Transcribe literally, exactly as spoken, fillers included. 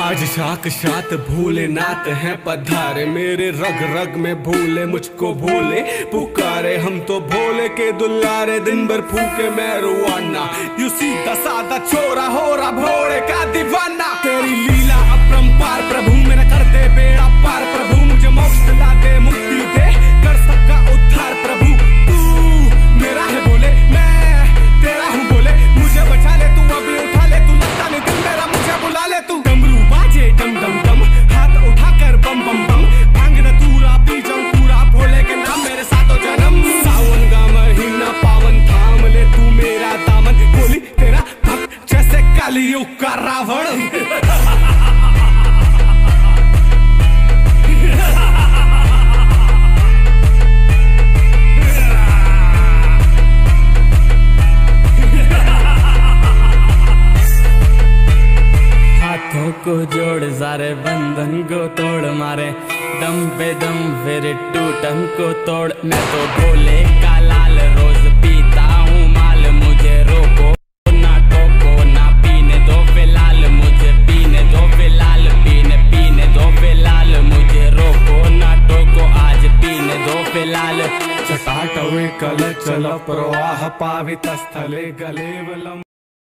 आज साक्षात भोलेनाथ हैं पधारे, मेरे रग रग में भूले मुझको भोले पुकारे। हम तो भोले के दुलारे, दिन भर फूके मैरुआना। यू सीधा साधा छोरा हो रहा भोले का दीवाना। तेरी लीला अपरंपार प्रभु, मेरा कर दे बेड़ा पार प्रभु। मुझे मोक्ष दिला दे, मुक्ति दे, कर सबका उद्धार प्रभु। तू मेरा है भोले, मैं तेरा हूँ भोले। मुझे बचा ले तू, अभी उठा ले तू, लगता नहीं दिल मेरा, मुझे बुला ले तू। डमरू बाजे डम डम डम, हाथ उठाकर बम बम बम। भांग न तूरा पी जाऊं पूरा, भोले के नाम मेरे सातों जन्म। सावन का महीना पावन, थाम ले तू मेरा दामन। बोली तेरा भक्त जैसे कलयुग का रावण। हाथों को जोड़ सारे बंधन को तोड़, मारे दम पे दम फिर टूटन को तोड़। मैं तो भोले का लाल, रोज पीता हूँ माल। मुझे रोको ना टोको, ना पीने दो फिलहाल। मुझे पीने दो फिलहाल, पीने पीने दो फिलहाल। मुझे रोको ना टोको, आज पीने दो फिलहाल। चटाटवे कल चल प्रवाह पावित स्थले गले वलम।